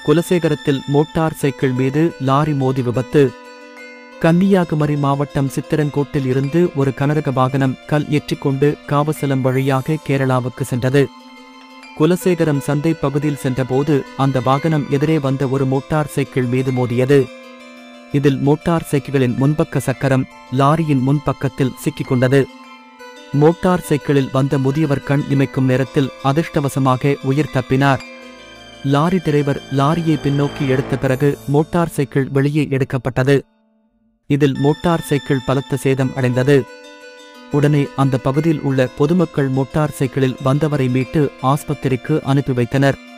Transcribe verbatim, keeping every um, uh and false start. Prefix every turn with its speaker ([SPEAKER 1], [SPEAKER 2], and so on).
[SPEAKER 1] குலசேகரத்தில் motor cycle மீது lorry மோதி விபத்து. கன்னியாகுமரி மாவட்டம் சித்திரங்கோட்டில் இருந்து ஒரு கனரக வாகனம் கல் ஏற்றிக்கொண்டு காவசலம் வழியாக கேரளாவுக்கு சென்றது. குலசேகரம் சந்தை பகுதியில் சென்றபோது அந்த வாகனம் எதிரே வந்த ஒரு மோட்டார் சைக்கிள் மீது மோதியது. இதில் மோட்டார் சைக்கிளின் முன்பக்க சக்கரம் லாரியின் முன்பக்கத்தில் சிக்கிக் கொண்டது. மோட்டார் சைக்கிளில் வந்த முதியவர் கண் இமைக்கும் நேரத்தில் அதிர்ஷ்டவசமாக உயிர் தப்பினார். லாரி டிரைவர் லாரியை பின்னோக்கி எடுத்த பிறகு மோட்டார் சைக்கிள் வெளியே எடுக்கப்பட்டது. இதில் மோட்டார் சைக்கிள் பலத்த சேதம் அடைந்தது. உடனே அந்த பகுதியில் உள்ள பொதுமக்கள் மோட்டார் சைக்கிளில் வந்தவரை மீட்டு ஆஸ்பத்திரிக்கு அனுப்பி வைத்தனர்.